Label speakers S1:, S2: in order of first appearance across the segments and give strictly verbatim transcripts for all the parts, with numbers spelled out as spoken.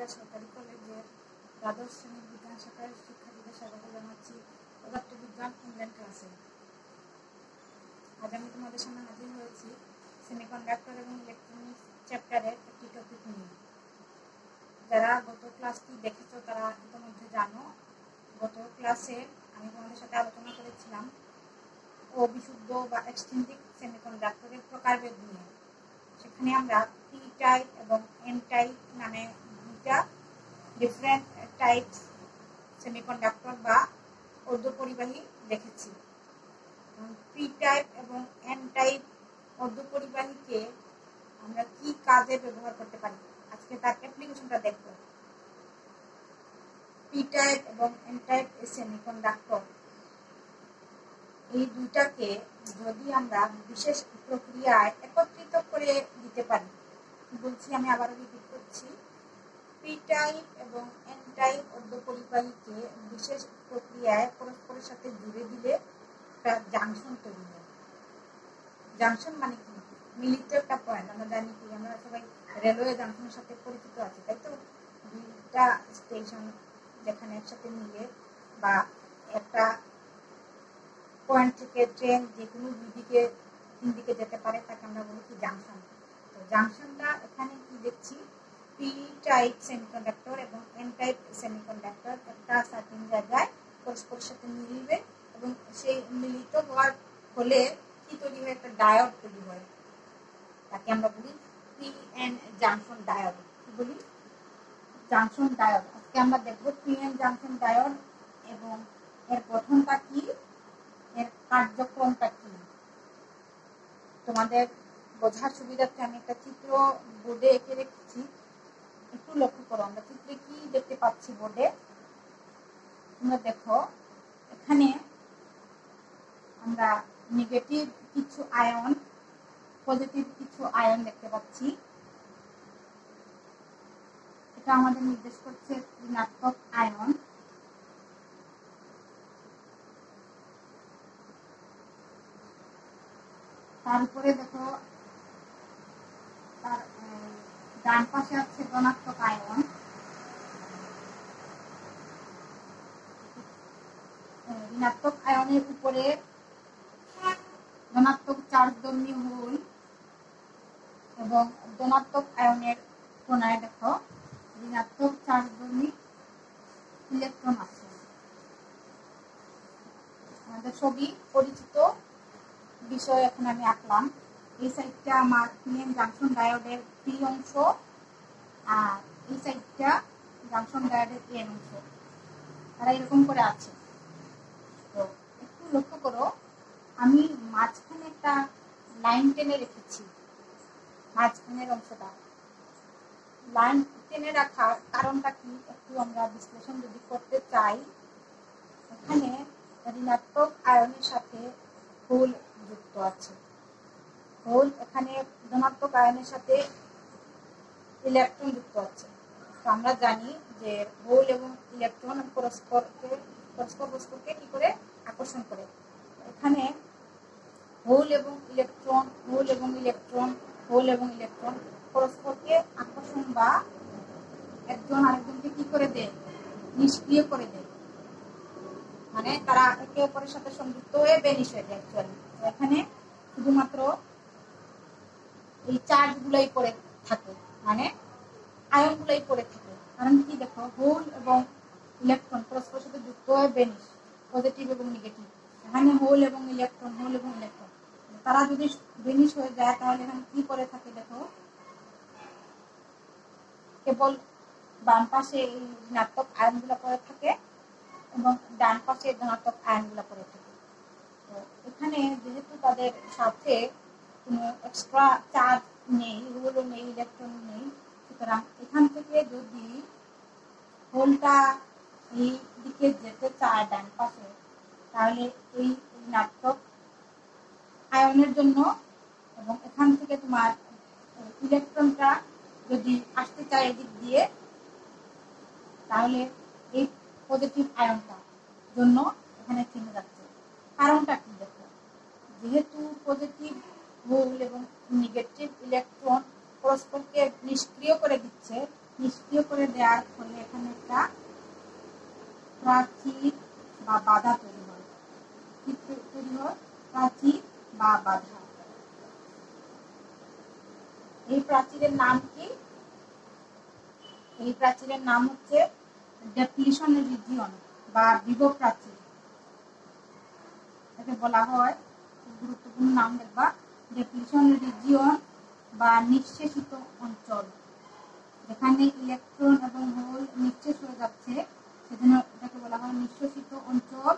S1: বালিকা সরকারি কলেজের দ্বাদশ শ্রেণীর বিজ্ঞান শাখার শিক্ষার্থীদের স্বাগত জানাচ্ছি পদার্থবিজ্ঞান অনলাইন ক্লাসে। আজ আমি তোমাদের সামনে হাজির হয়েছি সেমিকন্ডাক্টর এবং ইলেকট্রনিক্স চ্যাপ্টারের একটি টপিক নিয়ে। যারা গত ক্লাসটি দেখেছো তারা ইতিমধ্যে জানো, গত ক্লাসে আমি তোমাদের সাথে আলোচনা করেছিলাম অবিশুদ্ধ বা এক্সট্রিনসিক সেমিকন্ডাক্টরের প্রকারভেদ নিয়ে। সেখানে আমরা পি টাইপ এবং এন টাইপ নামে দুইটা ডিফারেন্ট টাইপস সেমিকন্ডাক্টর বা অর্ধপরিবাহী দেখেছি। পি টাইপ এবং এন টাইপ অর্ধপরিবাহীকে আমরা কি কাজে ব্যবহার করতে পারি, আজকে তার অ্যাপ্লিকেশনটা দেখব। পি টাইপ এবং এন টাইপ সেমিকন্ডাক্টর এই দুইটাকে যদি আমরা বিশেষ প্রক্রিয়ায় একত্রিত করে দিতে পারি, বলছি আমি আবারও রিপিট করছি, পি টাইপ এবং এন টাইপ অর্ধপরিবাহীকে বিশেষ প্রক্রিয়ায় পরস্পরের সাথে জুড়ে দিলে একটা জাংশন তৈরি হয়। জাংশন মানে কি? মিলিত একটা পয়েন্ট। আমরা জানি কি, আমরা সবাই রেলওয়ে জাংশনের সাথে পরিচিত আছি, তাই তো? দুইটা স্টেশন যেখানে একসাথে মিলে বা একটা পয়েন্ট থেকে ট্রেন যে কোনো দুই দিকে তিন দিকে যেতে পারে তাকে আমরা বলি কি জাংশন। তো জাংশনটা এখানে কি দেখছি, পি টাইপ সেমিকন্ডাক্টর এবং এন টাইপ সেমিকন্ডাক্টর একটা সার্টেন জায়গায় পরস্পরের সাথে মিলবে এবং সেই মিলিত হওয়ার ফলে কি তৈরি হয়, একটা ডায়োড তৈরি হয়, তাকে আমরা বলি পি এন জাংশন ডায়োড। কি বলি? Junction diode. আজকে আমরা দেখব পি এন জাংশন ডায়োড এবং এর গঠনটা কি, এর কার্যক্রমটা কি। তোমাদের বোঝার সুবিধার্থে আমি একটা চিত্র বোর্ডে এঁকে রেখেছি, একটু লক্ষ্য করো। আমরা চিত্রে কি দেখতে পাচ্ছি বোর্ডে? তোমরা দেখো, এখানে আমরা নেগেটিভ কিছু আয়ন, পজিটিভ কিছু আয়ন দেখতে পাচ্ছি। এটা আমাদের নির্দেশ করছে ঋণাত্মক আয়ন। তারপরে দেখো তার ডান পাশে আছে ধনাত্মক আয়ন। ঋণাত্মক আয়নের উপরে ধনাত্মক চার্জধর্মী হুল এবং ধনাত্মক আয়নের কোণায় দেখো ঋণাত্মক চার্জধর্মী ইলেকট্রন আছে। আমাদের সবই পরিচিত বিষয় এখন আমি আঁকলাম। এই সাইডটা আমার পিএন জাংশন ডায়োডের পি অংশ আর এই সাইডটা জাংশন ডায়োডের এন অংশ। তারা এরকম করে আছে। তো একটু লক্ষ্য করো, আমি মাঝখানে একটা লাইন টেনে রেখেছি। মাঝখানের অংশটা লাইন টেনে রাখার কারণটা কি, একটু আমরা বিশ্লেষণ যদি করতে চাই। এখানে ঋণাত্মক আয়নের সাথে হোল যুক্ত আছে। হোল এখানে ধনাত্মক আয়নের সাথে ইলেকট্রন যুক্ত আছে। তো আমরা জানি যে হোল এবং ইলেকট্রন পরস্পরকে পরস্পর পরস্পরকে কি করে আকর্ষণ করে। এখানে হোল এবং ইলেকট্রন হোল এবং ইলেকট্রন হোল এবং ইলেকট্রন পরস্পরকে আকর্ষণ বা একজন আরেকজনকে কি করে দেয়, নিষ্ক্রিয় করে দেয়। মানে তারা একে অপরের সাথে সংযুক্ত হয়ে বেনিশ হয়ে যায়। অ্যাকচুয়ালি এখানে শুধুমাত্র এই চার্জ গুলাই পড়ে থাকে, মানে আয়ন গুলাই পড়ে থাকে। কারণ কি, দেখো হোল এবং ইলেকট্রন পরস্পরের সাথে যুক্ত হয়ে বেনিশ, পজিটিভ এবং নেগেটিভ। এখানে হোল এবং ইলেকট্রন হোল এবং ইলেকট্রন তারা যদি বেনিশ হয়ে যায় তাহলে এখানে কি করে থাকে, দেখো কেবল বাম পাশে এই ঋণাত্মক আয়ন গুলা পড়ে থাকে এবং ডান পাশে ধনাত্মক আয়ন গুলা পড়ে থাকে। তো এখানে যেহেতু তাদের সাথে কোনো এক্সট্রা চার্জ নেই, হোলও নেই, ইলেকট্রন নেই, সুতরাং এখান থেকে যদি হোলটা এই দিকে যেতে চায় ডান পাশে, তাহলে এই ঋণাত্মক আয়নের জন্য এবং এখান থেকে তোমার ইলেকট্রনটা যদি আসতে চায় এদিক দিয়ে, তাহলে এই পজিটিভ আয়নটা জন্য এখানে থেমে যাচ্ছে। কারণটা কি, দেখো যেহেতু পজিটিভ হোল এবং নেগেটিভ ইলেকট্রন পরস্পরকে নিষ্ক্রিয় করে দিচ্ছে, নিষ্ক্রিয় করে দেওয়ার ফলে এখানে একটা প্রাচীর বা বাধা তৈরি হয়। কি তৈরি হয়? প্রাচীর বা বাধা। এই প্রাচীরের নাম কি? এই প্রাচীরের নাম হচ্ছে ডেপ্লিশন রিজিয়ন বা বিভব প্রাচীর। এটাকে বলা হয়, গুরুত্বপূর্ণ নাম দেখবা, ডেপ্লিশন রিজিয়ন বা নিঃশেষিত অঞ্চল। যেখানে ইলেকট্রন এবং হোল নিঃশেষ হয়ে যাচ্ছে সেজন্য এটাকে বলা হয় নিঃশেষিত অঞ্চল,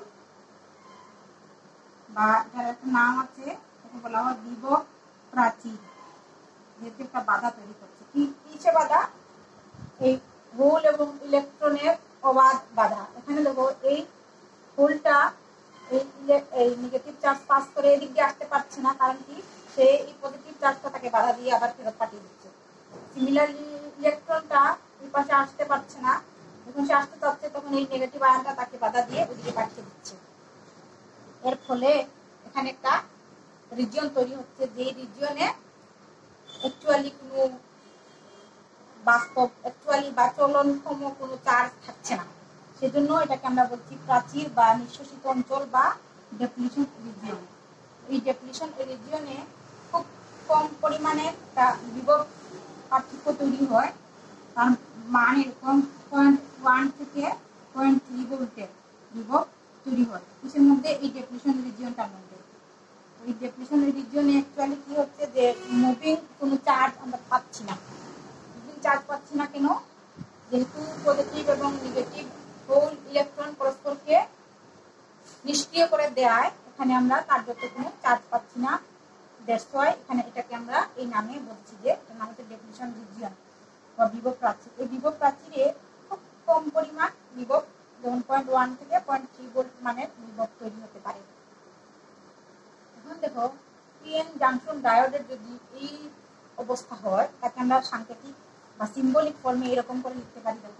S1: বা এটার একটা নাম আছে, এটাকে বলা হয় বিভব প্রাচীর। যেহেতু একটা বাধা তৈরি করছে। কি কিসে বাধা? এই হোল এবং ইলেকট্রনের অবাধ বাধা। এখানে দেখো এই হোলটা এই নেগেটিভ চার্জ পাস করে এদিক দিয়ে আসতে পারছে না, কারণ কি সে এই পজিটিভ চার্জটা তাকে বাধা দিয়ে আবার ফেরত পাঠিয়ে দিচ্ছে। সিমিলারলি ইলেকট্রনটা এই পাশে আসতে পারছে না, যখন সে আসতে চাচ্ছে তখন এই নেগেটিভ আয়নটা তাকে বাধা দিয়ে ওদিকে পাঠিয়ে দিচ্ছে। এর ফলে এখানে একটা রিজিয়ন তৈরি হচ্ছে, যে রিজিয়নে অ্যাকচুয়ালি কোনো বাস্তব অ্যাকচুয়ালি বা চলনক্ষম কোনো চার্জ থাকছে না। সেজন্য এটাকে আমরা বলছি প্রাচীর বা নিঃশেষিত অঞ্চল বা ডেপ্লিশন রিজিয়ন। এই ডেপ্লিশন রিজিয়নে খুব কম পরিমাণে একটা বিভব পার্থক্য তৈরি হয়, তার মান এরকম পয়েন্ট ওয়ান থেকে পয়েন্ট থ্রি ভোল্টের বিভব তৈরি হয়। কিসের মধ্যে? এই ডেপ্লিশন রিজিয়নটার মধ্যে। ওই ডেপ্লিশন রিজিয়নে অ্যাকচুয়ালি কি হচ্ছে, যে মুভিং কোনো চার্জ আমরা পাচ্ছি না। মুভিং চার্জ পাচ্ছি না কেন? যেহেতু পজিটিভ এবং নেগেটিভ হোল ইলেকট্রন পরস্পরকে নিষ্ক্রিয় করে দেয়, এখানে আমরা কার্যত কোনো চার্জ পাচ্ছি না। দ্যাটস ওয়াই এখানে এটাকে আমরা এই নামে বলছি, যে এটার নাম হচ্ছে ডেপ্লিশন রিজিয়ন বা বিভব প্রাচীর। এই বিভব প্রাচীরে খুব কম পরিমাণ বিভব, যেমন পয়েন্ট ওয়ান থেকে পয়েন্ট থ্রি ভোল্ট মানের বিভব তৈরি হতে পারে। এখন দেখো, পিএন জাংশন ডায়োডের যদি এই অবস্থা হয়, তাকে আমরা সাংকেতিক বা সিম্বলিক ফর্মে এরকম করে লিখতে পারি। দেখো,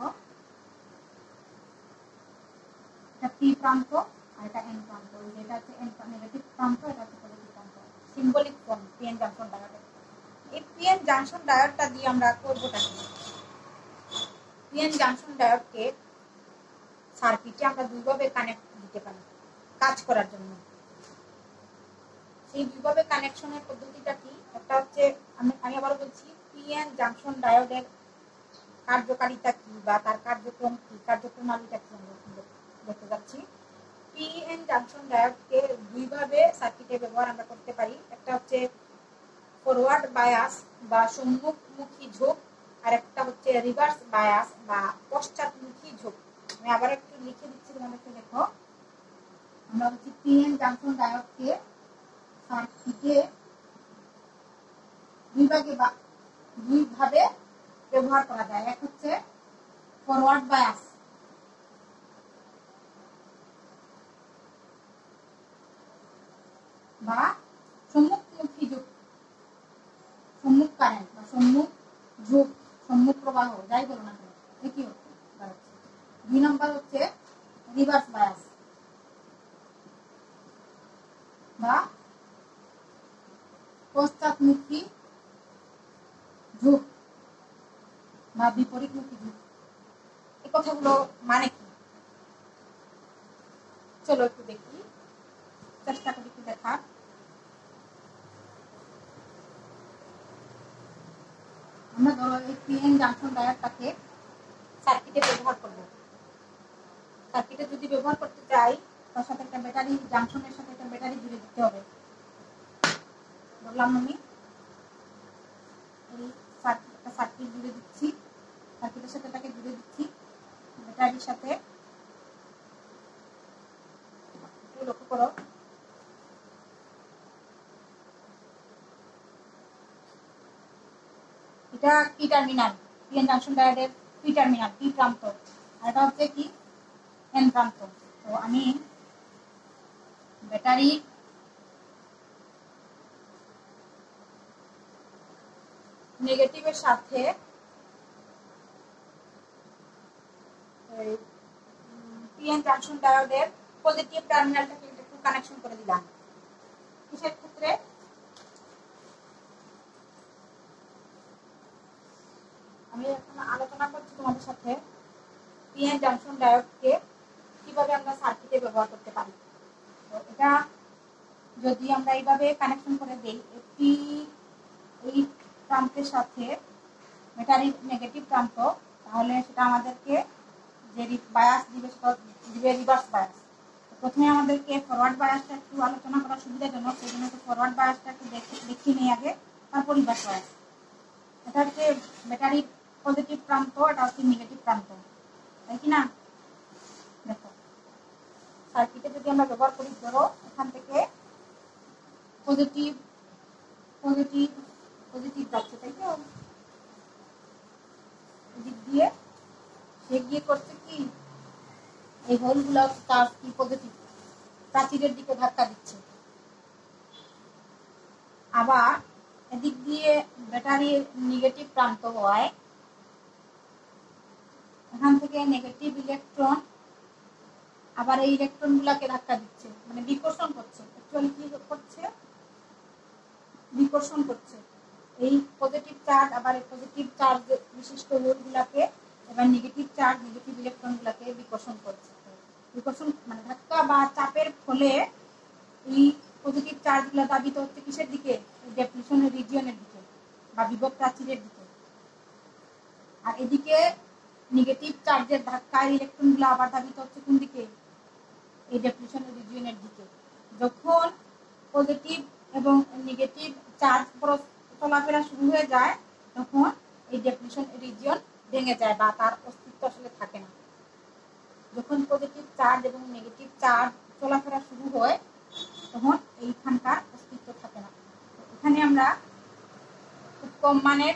S1: এটা পি প্রান্ত আর এটা এন প্রান্ত, যেটা হচ্ছে এন নেগেটিভ প্রান্ত, এটা হচ্ছে পজিটিভ প্রান্ত। সিম্বলিক ফর্ম পিএন জাংশন ডায়োডের। এই পিএন জাংশন ডায়োডটা দিয়ে আমরা করবোটা কি? পিএন জাংশন ডায়োডকে সার্কিটে আমরা দুইভাবে কানেক্ট দিতে পারি কাজ করার জন্য। সেই দুইভাবে কানেকশনের পদ্ধতিটা কি? একটা হচ্ছে, আমি আমি আবার বলছি, পিএন জাংশন ডায়োডের কার্যকারিতা কি বা তার কার্যক্রম কি, কার্যপ্রণালীটা কি আমরা দেখতে যাচ্ছি। পিএন জাংশন ডায়োডকে দুইভাবে সার্কিটে ব্যবহার আমরা করতে পারি। একটা হচ্ছে ফরওয়ার্ড বায়াস বা সম্মুখমুখী ঝোঁক, আর একটা হচ্ছে রিভার্স বায়াস বা পশ্চাৎমুখী ঝোঁক। আমি আবার একটু লিখে দিচ্ছি তোমাদেরকে, দেখো। আমরা হচ্ছে পিএন জাংশন ডায়োডকে সার্কিটে দুই ভাগে বা দুই ভাবে ব্যবহার করা যায়। এক হচ্ছে ফরওয়ার্ড বায়াস বা সম্মুখমুখী ঝোঁক, সম্মুখ কারেন্ট বা সম্মুখ ঝোঁক, সম্মুখ প্রবাহ, যাই বলো না কেন, একই হচ্ছে। দুই নম্বর হচ্ছে রিভার্স বায়াস বা পশ্চাৎমুখী ঝোঁক বা বিপরীতমুখী ঝোঁক। এই কথাগুলো মানে কি? চলো একটু দেখি, চেষ্টা করি একটু দেখার। আমরা ধরো এই পিএন জাংশন ডায়োডটাকে সার্কিটে ব্যবহার করব। সার্কিটে যদি ব্যবহার করতে চাই, তার সাথে একটা ব্যাটারি, জাংশনের সাথে একটা ব্যাটারি জুড়ে দিতে হবে। বললাম আমি এই একটা সার্কিট জুড়ে দিচ্ছি, সার্কিটের সাথে এটাকে জুড়ে দিচ্ছি ব্যাটারির সাথে। লক্ষ্য করো, এটা পি টার্মিনাল, পিএন জাংশন ডায়োডের পি টার্মিনাল, পি প্রান্ত, আর এটা হচ্ছে কি এন প্রান্ত। তো আমি ব্যাটারি নেগেটিভের সাথে পিএন জাংশন ডায়োডের পজিটিভ টার্মিনালটাকে একটু কানেকশন করে দিলাম। কিসের ক্ষেত্রে? আমি এখন আলোচনা করছি তোমাদের সাথে পিএন জাংশন ডায়োডকে কিভাবে আমরা সার্কিটে ব্যবহার করতে পারি। তো এটা যদি আমরা এইভাবে কানেকশন করে দেই, একটি এই প্রান্তের সাথে ব্যাটারির নেগেটিভ প্রান্ত, তাহলে সেটা আমাদেরকে যে বায়াস দিবে সেটা দিবে রিভার্স বায়াস। প্রথমে আমাদেরকে ফরওয়ার্ড বায়াসটা একটু আলোচনা করার সুবিধাজনক, সেই জন্য একটু ফরওয়ার্ড বায়াসটা একটু দেখিয়ে নিই আগে, তারপর রিভার্স বায়াস। এটা হচ্ছে ব্যাটারির পজিটিভ প্রান্ত, এটা হচ্ছে নেগেটিভ প্রান্ত, তাই কি না? দেখো সার্কিটে যদি আমরা ব্যবহার করি, ধরো এখান থেকে পজিটিভ পজিটিভ পজিটিভ যাচ্ছে, তাই তো? দিক দিয়ে সে গিয়ে করছে কি, এই হোলগুলো তার কি পজিটিভ প্রাচীরের দিকে ধাক্কা দিচ্ছে। আবার এদিক দিয়ে ব্যাটারির নেগেটিভ প্রান্ত হয়, এখান থেকে নেগেটিভ ইলেকট্রন আবার এই ইলেকট্রন গুলাকে ধাক্কা দিচ্ছে, মানে বিকর্ষণ করছে। অ্যাকচুয়ালি কি করছে? বিকর্ষণ করছে। এই পজিটিভ চার্জ আবার এই পজিটিভ চার্জ বিশিষ্ট হোলগুলাকে এবার নেগেটিভ চার্জ নেগেটিভ ইলেকট্রন গুলাকে বিকর্ষণ করছে। বিকর্ষণ মানে ধাক্কা বা চাপের ফলে এই পজিটিভ চার্জ গুলা দাবিত হচ্ছে কিসের দিকে? ডেপ্লিশন রিজিয়নের দিকে বা বিভব প্রাচীরের দিকে। আর এদিকে নেগেটিভ চার্জের ধাক্কায় ইলেকট্রন গুলো আবার দাবিত হচ্ছে কোন দিকে? এই ডেপ্লিশন রিজিয়নের দিকে। যখন পজিটিভ এবং নেগেটিভ চার্জ চলাফেরা শুরু হয়ে যায়, তখন এই ডেপ্লিশন রিজিয়ন ভেঙে যায় বা তার অস্তিত্ব আসলে থাকে না। যখন পজিটিভ চার্জ এবং নেগেটিভ চার্জ চলাফেরা শুরু হয়, তখন এইখানকার অস্তিত্ব থাকে না। এখানে আমরা খুব কম মানের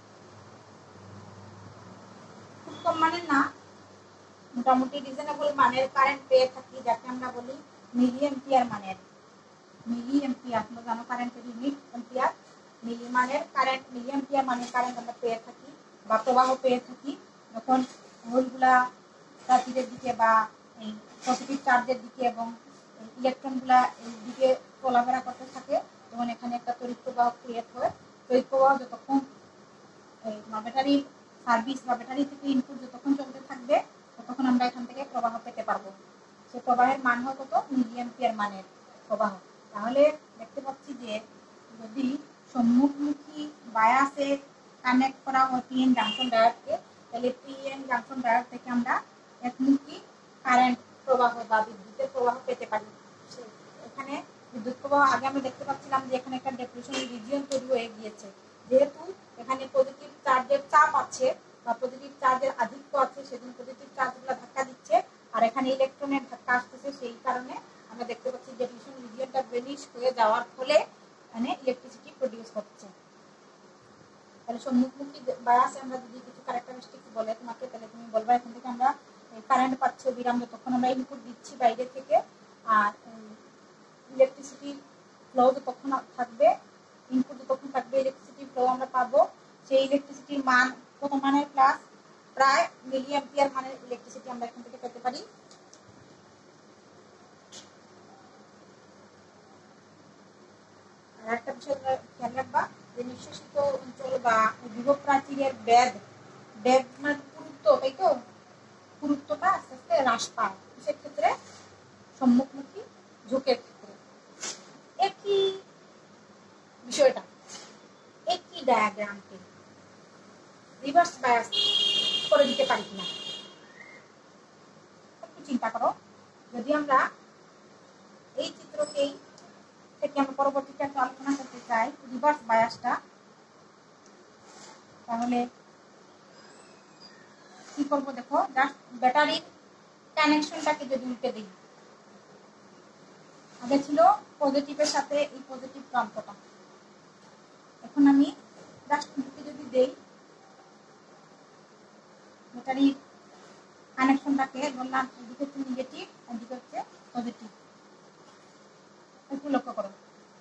S1: খুব কম মানের না মোটামুটি রিজনেবল মানের কারেন্ট পেয়ে থাকি, যাকে আমরা বলি মিলি এম্পিয়ার মানের। মিলি এম্পিয়ার, তোমরা জানো কারেন্টের ইউনিট এম্পিয়ার। মিলি মানের কারেন্ট, মিলি এম্পিয়ার মানের কারেন্ট আমরা পেয়ে থাকি বা প্রবাহ পেয়ে থাকি যখন হোলগুলা প্রাচীরের দিকে বা এই পজিটিভ চার্জের দিকে এবং ইলেকট্রনগুলা এই দিকে চলাফেরা করতে থাকে, তখন এখানে একটা তড়িৎ প্রবাহ ক্রিয়েট হয়। তড়িৎ প্রবাহ যতক্ষণ এই ব্যাটারির সার্ভিস বা ব্যাটারি থেকে ইনপুট যতক্ষণ চলতে থাকবে, ততক্ষণ আমরা এখান থেকে প্রবাহ পেতে পারবো। সে প্রবাহের মান হয় কত? মিলি এম্পিয়ার মানের প্রবাহ। তাহলে দেখতে পাচ্ছি যে যদি সম্মুখমুখী বায়াসে কানেক্ট করা হয় পিএন জাংশন ডায়োডকে, তাহলে পিএন জাংশন ডায়োড থেকে আমরা একমুখী কারেন্ট প্রবাহ বা বিদ্যুতের প্রবাহ পেতে পারি। এখানে বিদ্যুৎ প্রবাহ আগে আমরা দেখতে পাচ্ছিলাম যে এখানে একটা ডেপ্লিশন রিজিয়ন তৈরি হয়ে গিয়েছে। যেহেতু এখানে পজিটিভ চার্জের চাপ আছে বা পজিটিভ চার্জের আধিক্য আছে, সেজন্য পজিটিভ চার্জগুলো ধাক্কা দিচ্ছে, আর এখানে ইলেকট্রনের ধাক্কা আসতেছে। সেই কারণে আমরা দেখতে পাচ্ছি ডেপ্লিশন রিজিয়নটা ভ্যানিশ হয়ে যাওয়ার ফলে এখানে ইলেকট্রিসিটি প্রডিউস হচ্ছে। তাহলে সম্মুখমুখী বায়াসে আমরা যদি কিছু ক্যারেক্টারিস্টিক বলে তোমাকে, তাহলে তুমি বলবা এখান থেকে আমরা কারেন্ট পাচ্ছি অবিরাম যতক্ষণ আমরা ইনপুট দিচ্ছি বাইরে থেকে, আর ইলেকট্রিসিটি ফ্লো যতক্ষণ থাকবে, ইনপুট যতক্ষণ থাকবে ইলেকট্রিসিটি ফ্লো আমরা পাবো। সেই ইলেকট্রিসিটির মান কত মানের? প্লাস প্রায় মিলি অ্যাম্পিয়ার মানের ইলেকট্রিসিটি আমরা এখান থেকে পেতে পারি। আর একটা বিষয় খেয়াল রাখবা যে নিঃশেষিত অঞ্চল বা বিভব প্রাচীরের বেদ, বেদ মানে পুরুত্ব, তাই তো? পুরুত্বটা আস্তে আস্তে হ্রাস পায় সেক্ষেত্রে সম্মুখমুখী ঝোঁকের ক্ষেত্রে। একই বিষয়টা, একই ডায়াগ্রামকে রিভার্স বায়াস করে দিতে পারি কিনা একটু চিন্তা করো। যদি আমরা এই চিত্রকেই থেকে আমরা পরবর্তীতে একটা আলোচনা করতে চাই রিভার্স বায়াসটা, তাহলে কি করবো? দেখো, জাস্ট ব্যাটারির কানেকশনটাকে যদি উল্টে দিই, আগে ছিল পজিটিভের সাথে এই পজিটিভ প্রান্তটা, এখন আমি জাস্ট উল্টে যদি দেই ব্যাটারির কানেকশনটাকে, বললাম এদিকে হচ্ছে নেগেটিভ, এদিকে হচ্ছে পজিটিভ। একটু লক্ষ্য করো,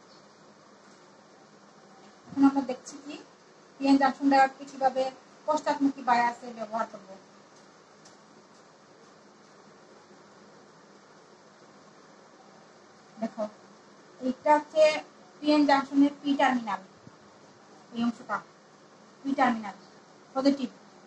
S1: এখন আমরা দেখছি কি পিএন জাংশন ডায়োডকে কিভাবে পশ্চাৎমুখী বায়াসে ব্যবহার করব। দেখো, এইটা হচ্ছে পিএন জাংশনের পি টার্মিনাল, এই অংশটা পি টার্মিনাল পজিটিভ।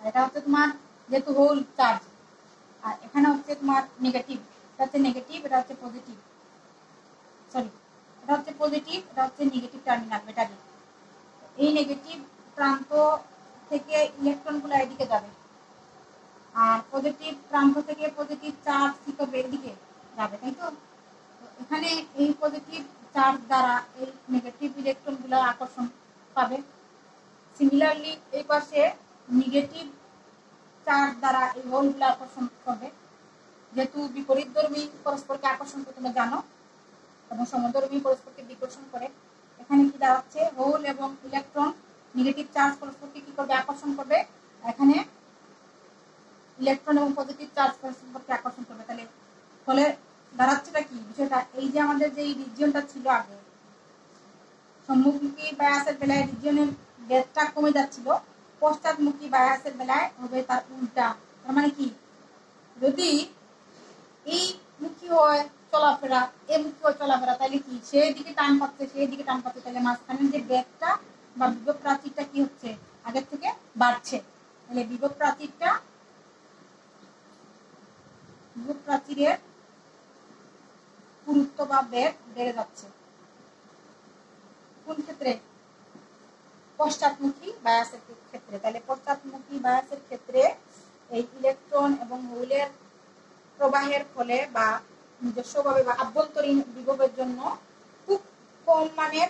S1: এটা হচ্ছে তোমার যেহেতু হোল চার্জ, আর এখানে হচ্ছে তোমার নেগেটিভ, এটা হচ্ছে নেগেটিভ, এটা হচ্ছে পজিটিভ, সরি এটা হচ্ছে পজিটিভ, এটা হচ্ছে নেগেটিভ টার্মিনাল ব্যাটারি। এই নেগেটিভ প্রান্ত থেকে ইলেকট্রনগুলো এদিকে যাবে, আর পজিটিভ প্রান্ত থেকে পজিটিভ চার্জ কি করবে, এদিকে যাবে, তাই তো? এখানে এই পজিটিভ চার্জ দ্বারা এই নেগেটিভ ইলেকট্রনগুলো আকর্ষণ পাবে। সিমিলারলি এই পাশে নেগেটিভ চার্জ দ্বারা এই হোলগুলো আকর্ষণ করবে। যেহেতু বিপরীতধর্মী পরস্পরকে আকর্ষণ করতে তোমরা জানো, এবং সমধর্মী পরস্পরকে বিকর্ষণ করে। এখানে কি দাঁড়াচ্ছে, হোল এবং ইলেকট্রন নেগেটিভ চার্জ পরস্পরকে কি করবে, আকর্ষণ করবে। এখানে ইলেকট্রন এবং পজিটিভ চার্জ পরস্পরকে আকর্ষণ করবে। তাহলে ফলে দাঁড়াচ্ছেটা কি বিষয়টা, এই যে আমাদের যে রিজিয়নটা ছিল আগে সম্মুখমুখী বায়াসের বেলায় রিজিয়নের বেধটা কমে যাচ্ছিল, পশ্চাৎমুখী বায়াসের বেলায় হবে তার উল্টা। তার মানে কি, যদি এই মুখী হয় চলাফেরা, এ মুখী হয় চলাফেরা, তাহলে কি সেই দিকে টান পাচ্ছে, সেই দিকে টান পাচ্ছে, তাহলে মাঝখানের যে বেগটা বা বিভব প্রাচীরটা কি হচ্ছে, আগের থেকে বাড়ছে। তাহলে বিভব প্রাচীরটা বিভব প্রাচীরের পুরুত্ব বা বেগ বেড়ে যাচ্ছে। কোন ক্ষেত্রে, পশ্চাৎমুখী বায়াসের ক্ষেত্রে। তাহলে পশ্চাৎমুখী বায়াসের ক্ষেত্রে এই ইলেকট্রন এবং হোলের প্রবাহের ফলে বা নিজস্বভাবে বা আভ্যন্তরীণ বিভবের জন্য খুব কম মানের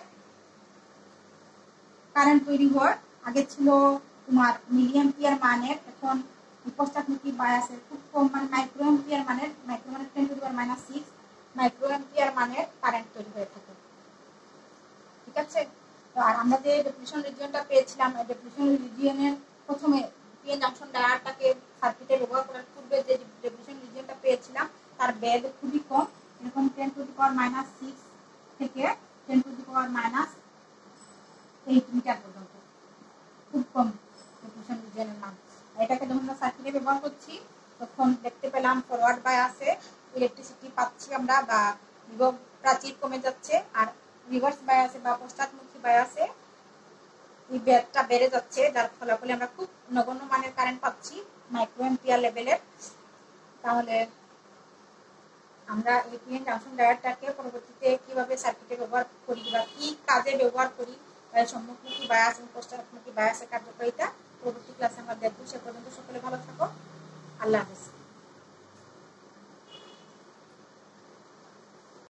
S1: কারেন্ট তৈরি হয়। আগে ছিল তোমার মিলিঅ্যাম্পিয়ার মানের, এখন পশ্চাৎমুখী বায়াসের খুব কম মানে মাইক্রোঅ্যাম্পিয়ার মানের, মাইক্রো মানে ten to the power minus six microampere মানের কারেন্ট তৈরি হয়ে থাকে। ঠিক আছে? তো আর আমরা যে ডেপ্লিশন রিজিয়নটা পেয়েছিলাম, ডেপ্লিশন রিজিয়নের প্রথমে পিএন জাংশন ডায়োডটাকে সার্কিটে ব্যবহার করার পূর্বে যে ডেপ্লিশন রিজিয়নটা পেয়েছিলাম তার বেগ খুবই কম, এরকম ten to the power minus six থেকে ten to the power minus eight metre পর্যন্ত, খুব কম ডেপ্লিশন রিজিয়নের মান। এটাকে যখন আমরা সার্কিটে ব্যবহার করছি তখন দেখতে পেলাম ফরওয়ার্ড বায়াসে ইলেকট্রিসিটি পাচ্ছি আমরা, বা বিভব প্রাচীর কমে যাচ্ছে, আর রিভার্স বায়াসে বা পশ্চাৎমুখী বায়াসে এই বেগটা বেড়ে যাচ্ছে, যার ফলাফলে আমরা খুব নগণ্য মানের কারেন্ট পাচ্ছি, মাইক্রোঅ্যাম্পিয়ার লেভেলের। তাহলে আমরা এই পিএন জাংশন ডায়োডটাকে পরবর্তীতে কিভাবে সার্কিটে ব্যবহার করি বা কি কাজে ব্যবহার করি, সম্মুখমুখী বায়াস এবং পশ্চাৎমুখী বায়াসের কার্যকারিতা পরবর্তী ক্লাসে আমরা দেখব। সে পর্যন্ত সকলে ভালো থাকো, আল্লাহ হাফেজ।